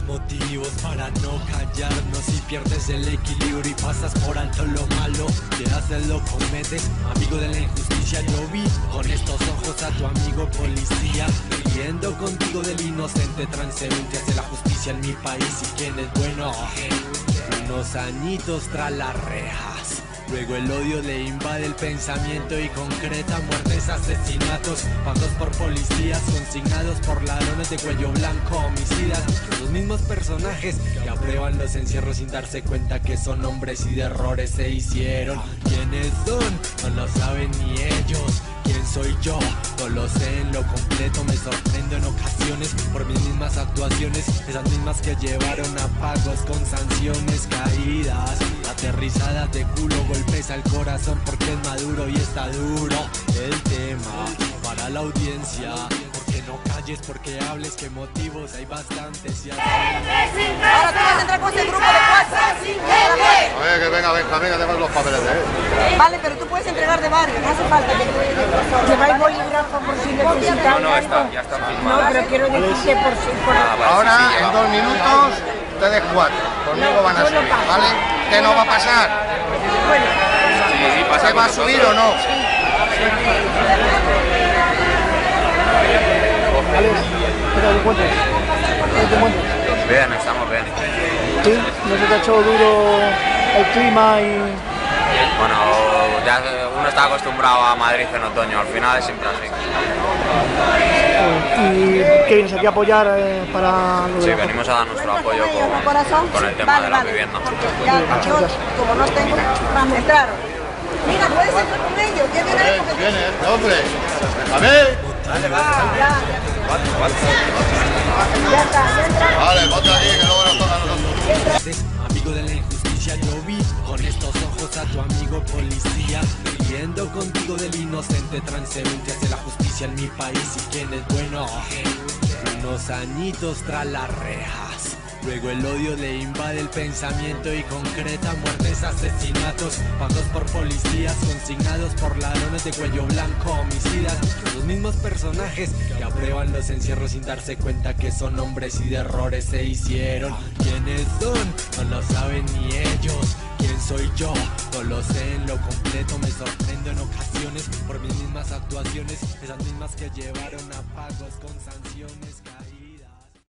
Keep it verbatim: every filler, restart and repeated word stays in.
motivos para no callarnos. Si pierdes el equilibrio y pasas por alto lo malo que haces lo cometes, amigo de la injusticia. Yo vi con estos ojos a tu amigo policía riendo contigo del inocente transeúnte. Hace la justicia en mi país y quién es bueno. Unos añitos tras las rejas, luego el odio le invade el pensamiento y concreta muertes, asesinatos, pagos por policías, consignados por ladrones de cuello blanco, homicidas. Los mismos personajes que aprueban los encierros sin darse cuenta que son hombres y de errores se hicieron. ¿Quiénes son? No lo saben ni ellos. ¿Quién soy yo? No lo sé en lo completo. Me sorprendo en ocasiones por mis mismas actuaciones, esas mismas que llevaron a pagos con sanciones, caídas, aterrizadas de culo, golpes al corazón porque es maduro y está duro el tema para la audiencia. Porque no calles, porque hables, que motivos hay bastantes y así. Ahora tú vas a entrar con ese grupo de cuatro. Oye, que venga Benjamín, además los papeles de él. Vale, pero tú puedes entregar de varios, no hace falta que tú Lleváis bolígrafo por si necesitáis. No, no, está, ya está firmado. No, pero quiero decir que por si... Por... Ah, vale, Ahora, sí, sí, en lleva. dos minutos, ustedes cuatro. Conmigo No, van a yo no subir, paso. ¿vale? ¿Qué no va a pasar? Bueno, Sí, sí, pasa ¿Se con va a nosotros. subir o no? ¿Qué tal te encuentras? ¿Cómo te encuentras? Bien, estamos bien. ¿Sí? ¿No se te ha hecho duro el clima y...? Bueno, ya uno está acostumbrado a Madrid en otoño, al final es siempre así. ¿Y qué vienes aquí a apoyar eh, para lo de Sí, la- venimos a dar nuestro apoyo con, corazón. con el tema Vale, de la vale. vivienda. Porque ya yo, como no tengo, vamos, entraron. Mira, puedes entrar con ellos. Ya viene ahí porque... Viene, este hombre. Benjamín. Ah, ya. Ya está, ya entraron. Vale, ponte aquí que luego nos toca a nosotros. Amigo de la injusticia, yo vi con estos ojos a tu amigo policía riendo contigo del inocente transeúnte. Hace la justicia en mi país y quién es bueno. Unos añitos tras las rejas, luego el odio le invade el pensamiento y concreta muertes, asesinatos, pagos por policías, consignados por ladrones de cuello blanco, homicidas. Los mismos personajes que aprueban los encierros sin darse cuenta que son hombres y de errores se hicieron. ¿Quiénes son? No lo saben ni ellos. ¿Quién soy yo? No lo sé en lo completo. Me sorprendo en ocasiones por mis mismas actuaciones, esas mismas que llevaron a pagos con sanciones.